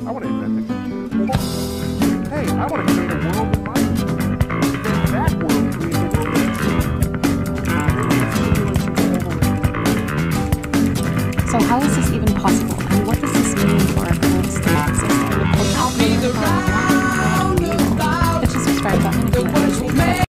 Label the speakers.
Speaker 1: I want to invent a computer. Hey, I want to create a world in mind. Then that world creates a world.
Speaker 2: So how is this